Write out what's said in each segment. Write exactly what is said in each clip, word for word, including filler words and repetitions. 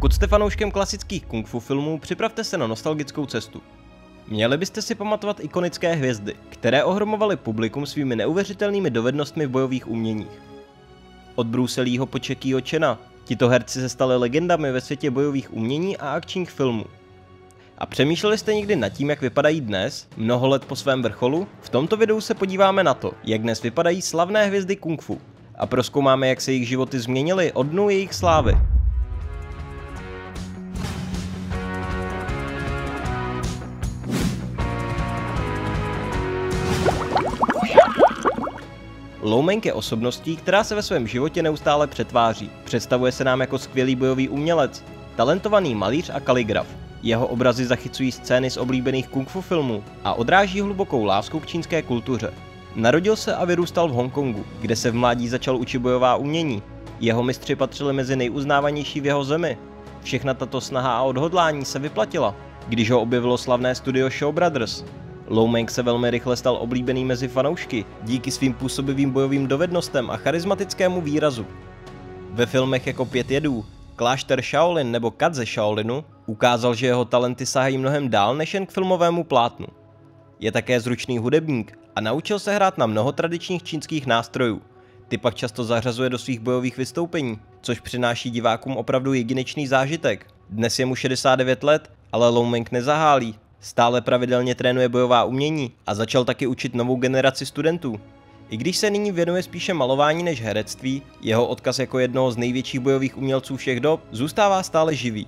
Pokud jste fanouškem klasických kung fu filmů, připravte se na nostalgickou cestu. Měli byste si pamatovat ikonické hvězdy, které ohromovaly publikum svými neuvěřitelnými dovednostmi v bojových uměních. Od Bruce Leeho po Jackyho Chana, tito herci se stali legendami ve světě bojových umění a akčních filmů. A přemýšleli jste někdy nad tím, jak vypadají dnes, mnoho let po svém vrcholu? V tomto videu se podíváme na to, jak dnes vypadají slavné hvězdy kung fu a prozkoumáme, jak se jejich životy změnily od dnů jejich slávy. Lo Meng je osobností, která se ve svém životě neustále přetváří. Představuje se nám jako skvělý bojový umělec, talentovaný malíř a kaligraf. Jeho obrazy zachycují scény z oblíbených kung fu filmů a odráží hlubokou lásku k čínské kultuře. Narodil se a vyrůstal v Hongkongu, kde se v mládí začal učit bojová umění. Jeho mistři patřili mezi nejuznávanější v jeho zemi. Všechna tato snaha a odhodlání se vyplatila, když ho objevilo slavné studio Shaw Brothers. Lo Meng se velmi rychle stal oblíbený mezi fanoušky díky svým působivým bojovým dovednostem a charismatickému výrazu. Ve filmech jako Pět jedů, Klášter Shaolin nebo Kat ze Shaolinu ukázal, že jeho talenty sahají mnohem dál než jen k filmovému plátnu. Je také zručný hudebník a naučil se hrát na mnoho tradičních čínských nástrojů. Ty pak často zařazuje do svých bojových vystoupení, což přináší divákům opravdu jedinečný zážitek. Dnes je mu šedesát devět let, ale Lo Meng nezahálí. Stále pravidelně trénuje bojová umění a začal taky učit novou generaci studentů. I když se nyní věnuje spíše malování než herectví, jeho odkaz jako jednoho z největších bojových umělců všech dob zůstává stále živý.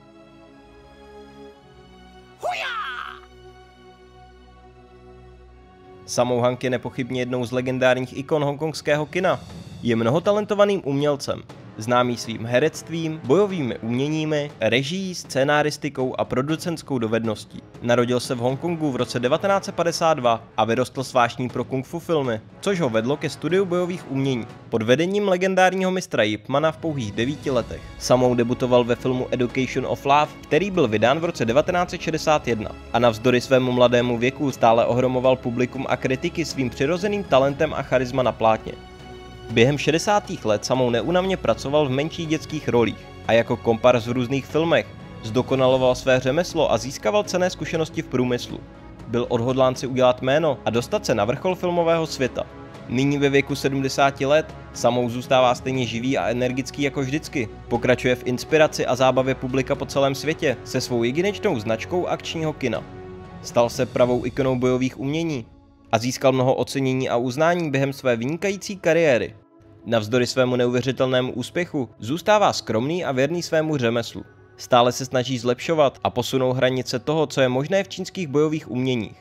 Sammo Hung je nepochybně jednou z legendárních ikon hongkongského kina. Je mnohotalentovaným umělcem, známý svým herectvím, bojovými uměními, režií, scénaristikou a producentskou dovedností. Narodil se v Hongkongu v roce devatenáct set padesát dva a vyrostl s vášní pro kung fu filmy, což ho vedlo ke studiu bojových umění. Pod vedením legendárního mistra Yip Mana v pouhých devíti letech. Sammo debutoval ve filmu Education of Love, který byl vydán v roce devatenáct set šedesát jedna a navzdory svému mladému věku stále ohromoval publikum a kritiky svým přirozeným talentem a charisma na plátně. Během šedesátých let Sammo neúnavně pracoval v menších dětských rolích a jako komparz v různých filmech zdokonaloval své řemeslo a získával cenné zkušenosti v průmyslu. Byl odhodlán si udělat jméno a dostat se na vrchol filmového světa. Nyní ve věku sedmdesáti let Sammo zůstává stejně živý a energický jako vždycky. Pokračuje v inspiraci a zábavě publika po celém světě se svou jedinečnou značkou akčního kina. Stal se pravou ikonou bojových umění a získal mnoho ocenění a uznání během své vynikající kariéry. Navzdory svému neuvěřitelnému úspěchu zůstává skromný a věrný svému řemeslu. Stále se snaží zlepšovat a posunout hranice toho, co je možné v čínských bojových uměních.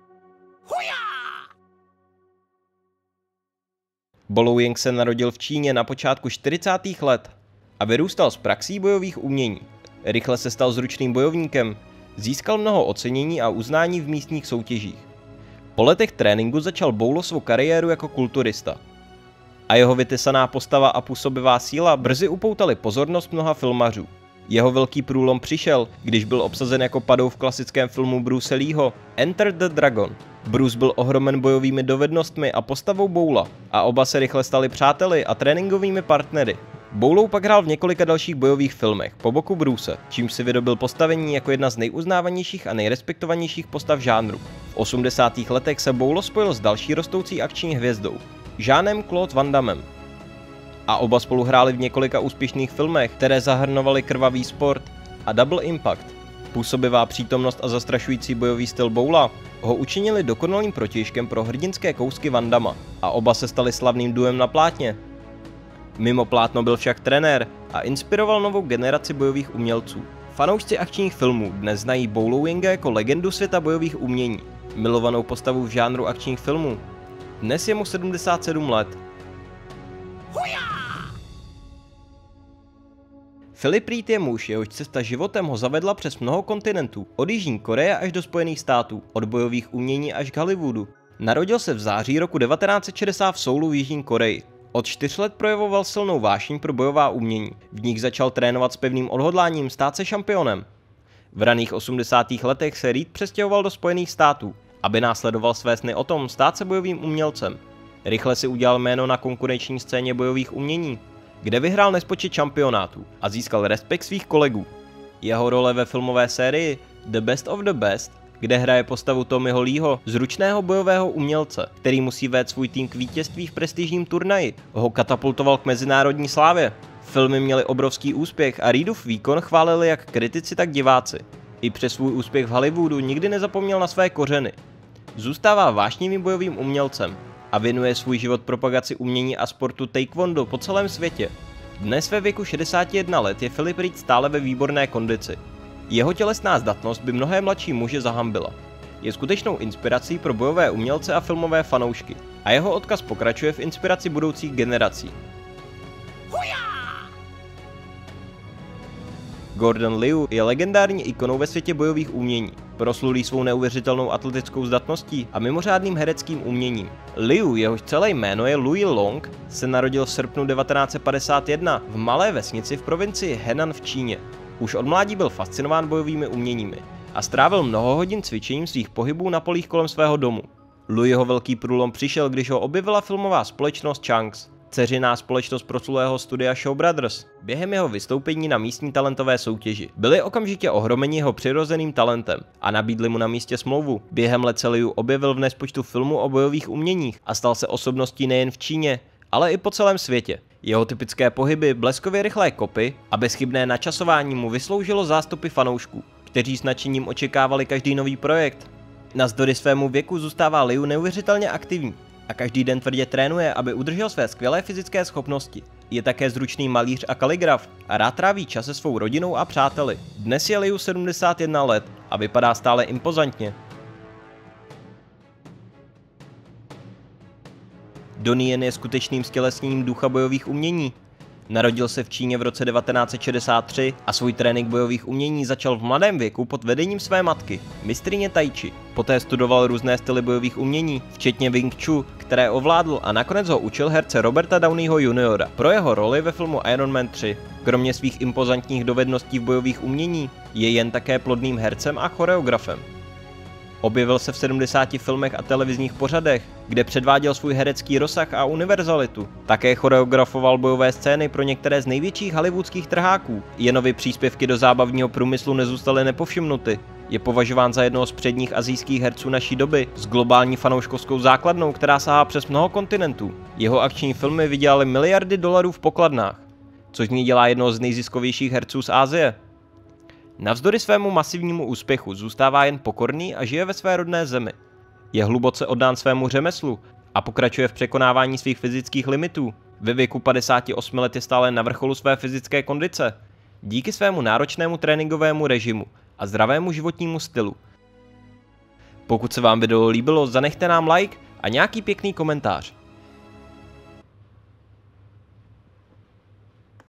Bo Lo Ying se narodil v Číně na počátku čtyřicátých let a vyrůstal s praxí bojových umění. Rychle se stal zručným bojovníkem, získal mnoho ocenění a uznání v místních soutěžích. Po letech tréninku začal Bo Lo svou kariéru jako kulturista. A jeho vytesaná postava a působivá síla brzy upoutali pozornost mnoha filmařů. Jeho velký průlom přišel, když byl obsazen jako Padou v klasickém filmu Bruce Leeho Enter the Dragon. Bruce byl ohromen bojovými dovednostmi a postavou Boula a oba se rychle stali přáteli a tréninkovými partnery. Bo Lo pak hrál v několika dalších bojových filmech po boku Bruce, čímž si vydobil postavení jako jedna z nejuznávanějších a nejrespektovanějších postav žánru. V osmdesátých letech se Bo Lo spojil s další rostoucí akční hvězdou, Jeanem Claude Van Dammem. A oba spolu hráli v několika úspěšných filmech, které zahrnovaly Krvavý sport a Double Impact. Působivá přítomnost a zastrašující bojový styl Boula ho učinili dokonalým protějškem pro hrdinské kousky Van Damma a oba se stali slavným duem na plátně. Mimo plátno byl však trenér a inspiroval novou generaci bojových umělců. Fanoušci akčních filmů dnes znají Bo Lo Yinga jako legendu světa bojových umění, milovanou postavu v žánru akčních filmů. Dnes je mu sedmdesát sedm let. Philip Reed je muž, jehož cesta životem ho zavedla přes mnoho kontinentů, od Jižní Koreje až do Spojených států, od bojových umění až k Hollywoodu. Narodil se v září roku devatenáct set šedesát v Soulu v Jižní Koreji. Od čtyř let projevoval silnou vášeň pro bojová umění. V nich začal trénovat s pevným odhodláním stát se šampionem. V raných osmdesátých letech se Reed přestěhoval do Spojených států, aby následoval své sny o tom stát se bojovým umělcem. Rychle si udělal jméno na konkurenční scéně bojových umění. kde vyhrál nespočet šampionátů a získal respekt svých kolegů. Jeho role ve filmové sérii The Best of the Best, kde hraje postavu Tommyho Leeho, zručného bojového umělce, který musí vést svůj tým k vítězství v prestižním turnaji, ho katapultoval k mezinárodní slávě. Filmy měly obrovský úspěch a Reedův výkon chválili jak kritici, tak diváci. I přes svůj úspěch v Hollywoodu nikdy nezapomněl na své kořeny. Zůstává vášnivým bojovým umělcem a věnuje svůj život propagaci umění a sportu taekwondo po celém světě. Dnes ve věku šedesáti jednoho let je Philip Reed stále ve výborné kondici. Jeho tělesná zdatnost by mnohé mladší muže zahambila. Je skutečnou inspirací pro bojové umělce a filmové fanoušky a jeho odkaz pokračuje v inspiraci budoucích generací. Gordon Liu je legendární ikonou ve světě bojových umění, proslulý svou neuvěřitelnou atletickou zdatností a mimořádným hereckým uměním. Liu, jehož celé jméno je Louis Long, se narodil v srpnu devatenáct set padesát jedna v malé vesnici v provincii Henan v Číně. Už od mládí byl fascinován bojovými uměními a strávil mnoho hodin cvičením svých pohybů na polích kolem svého domu. Louisho velký průlom přišel, když ho objevila filmová společnost Changs, dceřiná společnost proslulého studia Shaw Brothers. Během jeho vystoupení na místní talentové soutěži byli okamžitě ohromeni jeho přirozeným talentem a nabídli mu na místě smlouvu. Během let se Liu objevil v nespočtu filmů o bojových uměních a stal se osobností nejen v Číně, ale i po celém světě. Jeho typické pohyby, bleskově rychlé kopy a bezchybné načasování mu vysloužilo zástupy fanoušků, kteří s nadšením očekávali každý nový projekt. Navzdory svému věku zůstává Liu neuvěřitelně aktivní a každý den tvrdě trénuje, aby udržel své skvělé fyzické schopnosti. Je také zručný malíř a kaligraf a rád tráví čas se svou rodinou a přáteli. Dnes je Liu sedmdesát jedna let a vypadá stále impozantně. Donnie Yen je skutečným stělesněním ducha bojových umění. Narodil se v Číně v roce devatenáct set šedesát tři a svůj trénink bojových umění začal v mladém věku pod vedením své matky, mistryně Tai Chi. Poté studoval různé styly bojových umění, včetně Wing Chun, které ovládl, a nakonec ho učil herce Roberta Downeyho juniora pro jeho roli ve filmu Iron Man tři. Kromě svých impozantních dovedností v bojových umění je Yen také plodným hercem a choreografem. Objevil se v sedmdesáti filmech a televizních pořadech, kde předváděl svůj herecký rozsah a univerzalitu. Také choreografoval bojové scény pro některé z největších hollywoodských trháků. Yenovy příspěvky do zábavního průmyslu nezůstaly nepovšimnuty. Je považován za jednoho z předních asijských herců naší doby s globální fanouškovskou základnou, která sahá přes mnoho kontinentů. Jeho akční filmy vydělaly miliardy dolarů v pokladnách, což z něj dělá jednoho z nejziskovějších herců z Asie. Navzdory svému masivnímu úspěchu zůstává jen pokorný a žije ve své rodné zemi. Je hluboce oddán svému řemeslu a pokračuje v překonávání svých fyzických limitů. Ve věku padesáti osmi let je stále na vrcholu své fyzické kondice. Díky svému náročnému tréninkovému režimu a zdravému životnímu stylu. Pokud se vám video líbilo, zanechte nám like a nějaký pěkný komentář.